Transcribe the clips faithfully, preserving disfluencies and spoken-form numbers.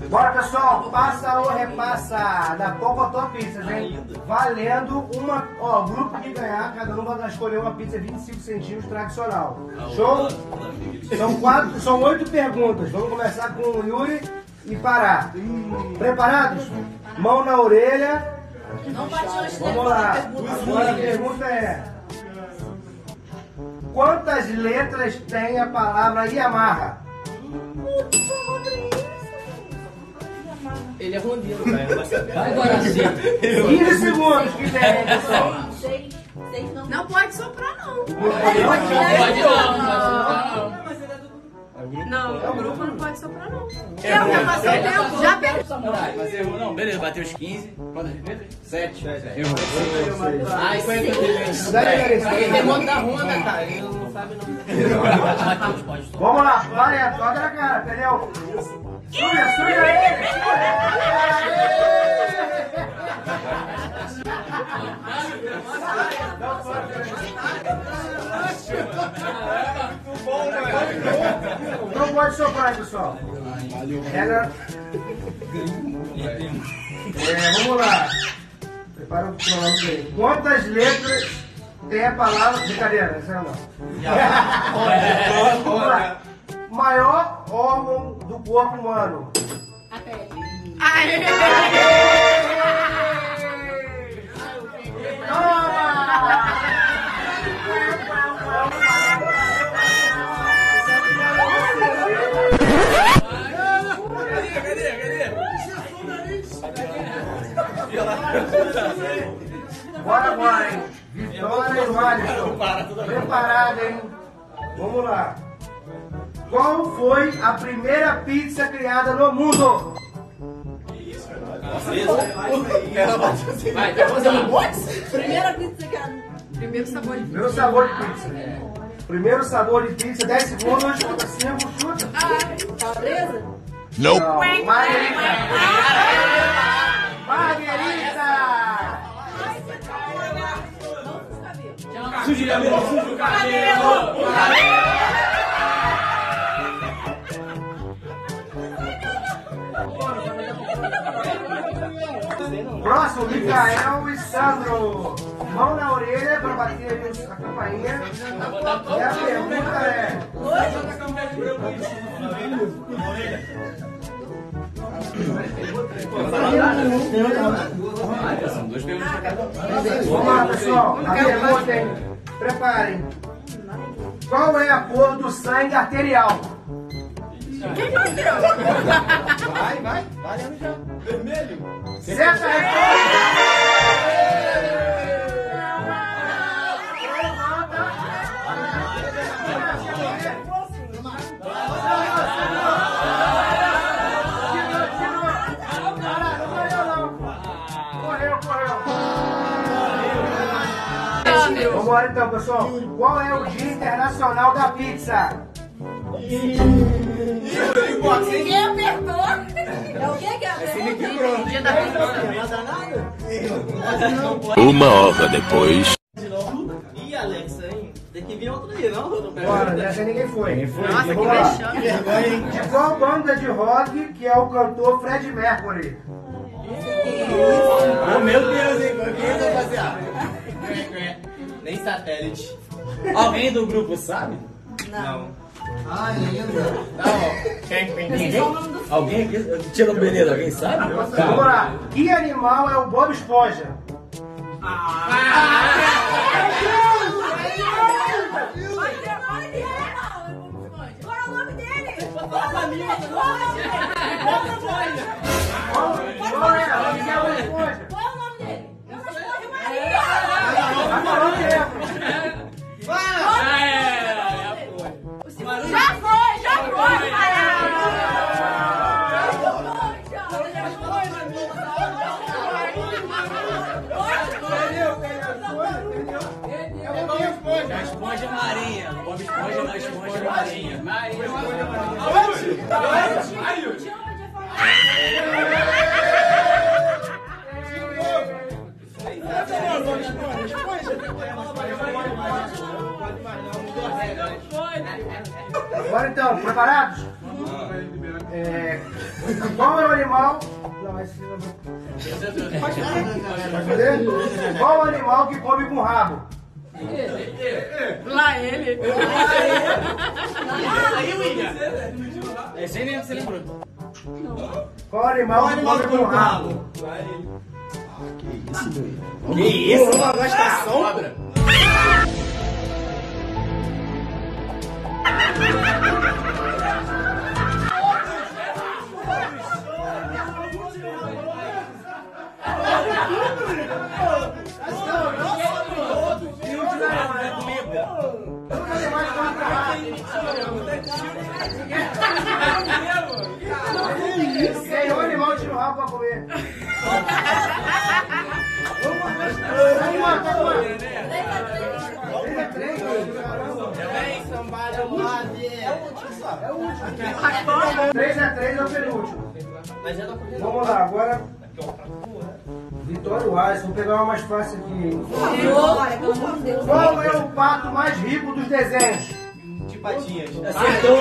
Bora, pessoal, passa ou repassa da Pocotó Pizzas, hein? Valendo uma, ó, o grupo que ganhar, cada um vai escolher uma pizza vinte e cinco centímetros tradicional. Show? São quatro, são oito perguntas. Vamos começar com o Yuri e parar. Preparados? Mão na orelha. Vamos lá. Agora a pergunta é: quantas letras tem a palavra Yamaha? Ele é rondeiro, velho. Vai agora sim. quinze segundos que tem, pessoal. Não pode soprar, não. Não pode não. Não, o grupo não pode soprar, não. Eu já passei o tempo, já perdi. Samurai, mas errou não. Beleza, bateu os quinze. Quantas letras? Sete. Errou. Ai, foi ele demônio da Honda, cara. Ele não sabe não. Vamos lá, vai, toca na cara, entendeu? Suja, suja ele! Não pode soprar, pessoal. Regra. É, vamos lá. Prepara o cronômetro aí. Quantas letras tem a palavra. Brincadeira, essa não. Vamos lá. Maior órgão do corpo humano. A pele. Aê! Bora, bora, hein? Vitória e Alisson. Preparado, hein? Vamos lá. Qual foi a primeira pizza criada no mundo? Vai, tá fazendo um box? Primeira pizza que era. Primeiro sabor de pizza. Primeiro sabor de pizza. Primeiro sabor de pizza, dez segundos, conta cinco, chuta. Calabresa? Não. Margarita. Margarita. Suja o cabelo, suja o cabelo. Próximo, Micael e Sandro. Mão na orelha para bater a campainha. E a pergunta é: vamos lá, pessoal. A pergunta é: preparem. Qual é a cor do sangue arterial? Vai, vai, vai, já. Vermelho. Certa resposta! Correu, correu. Vamos embora então, pessoal. Qual é o Dia Internacional da Pizza? Quem apertou? É o que que apertou? Dia da pizza. Uma hora depois. Ih, Alex, hein? Tem que vir outro dia, não? Bora, dessa ninguém foi. Ninguém foi. Nossa, que Vamos lá. vexame. De qual banda de rock que é o cantor Fred Mercury? Oh, meu Deus, hein? Quem vai fazer? Nem satélite. Alguém do grupo sabe? Não. Ai, ainda. Não, ninguém? Alguém aqui? Tira o Benedito, alguém sabe? Vamos lá. Que animal é o Bob Esponja? Qual é o nome dele? Qual é? Quem é o Bob Esponja? Qual é o nome dele? Eu respondo Maria. Tá falando tempo. Já foi, já foi, Maria. A esponja marinha. Bob Esponja na esponja marinha. Marinha. Agora então, preparados? É... Qual é o animal animal... Não, mas... Pode fazer? Qual animal que come com rabo? Lá ele. Aí, William. Esse aí nem você lembrou. Qual animal que come com rabo? Que isso? Uma gastação? Cobra. Nenhum animal tira o rabo pra comer. três a três é o penúltimo. Vamos lá, agora. Vitória Wallace, vou pegar uma mais fácil aqui. Qual é o pato mais rico dos desenhos? De patinhas. Acertou.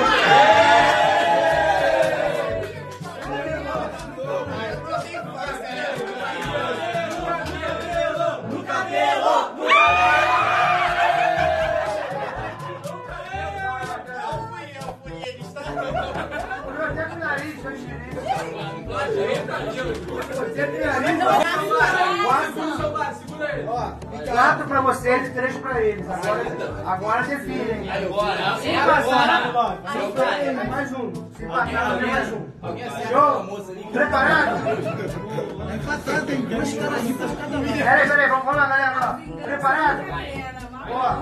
No cabelo! Quatro pra vocês e três pra eles. Agora, agora definem. Agora, Se é passar, agora. é mais um. Se passar, é mais um. Show? Preparado? Peraí, peraí, vamos lá, galera. Preparado? Ó.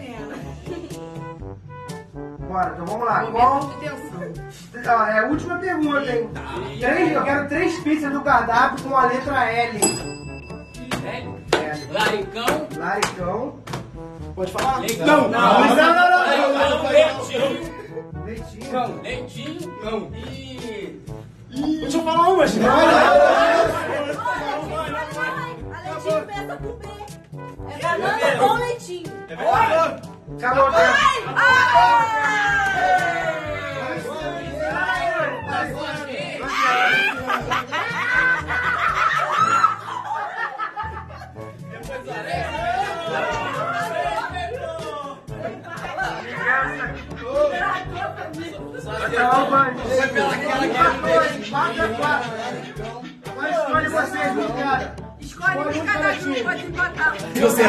Bora, então vamos lá. Qual? Ah, é a última pergunta, hein? Três, eu quero três pizzas do cardápio com a letra L. L? L. Laricão. Laricão. Pode falar? Leitão. Não, não, não, não. Leitão, leitinho. Leitinho. Cão. Leitinho. Cão. E... Deixa eu falar uma, gente. A leitinho começa com B. É banana com leitinho. É verdade. Acabou o tempo. Não, mano. Foi pela aquela que quatro a quatro. Agora escolhe vocês, um cara. Escolhe um cada um, pode empatar. Você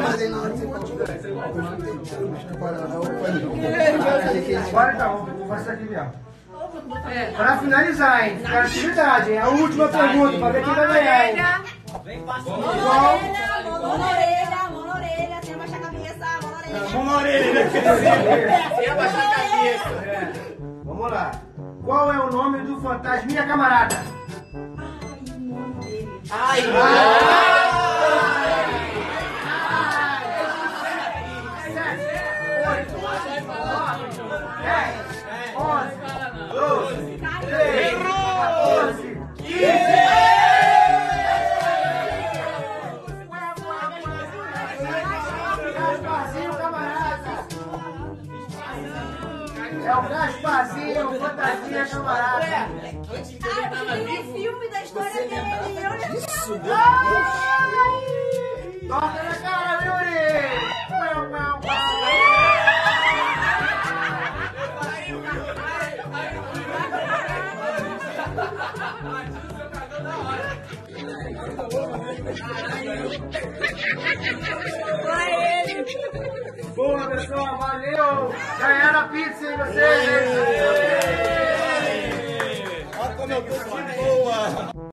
Agora então, vou fazer isso aqui mesmo. Pra finalizar, hein? Fica atividade, hein? A última pergunta, pra ver quem vai ganhar, hein? Mão na orelha, mão na orelha, mão na orelha, sem abaixar a cabeça, mão na orelha. Mão na orelha. Sem abaixar a cabeça. É. Vamos lá. Qual é o nome do fantasminha camarada? Ai, o nome dele. Ai, É o Gasparzinho, o fantasminha camarada. antes de ele tava Ah, tem vivo. um filme da história dele. Eu já Isso, Toca na cara, Yuri! Boa, pessoal, valeu! Ganharam a pizza, hein, vocês?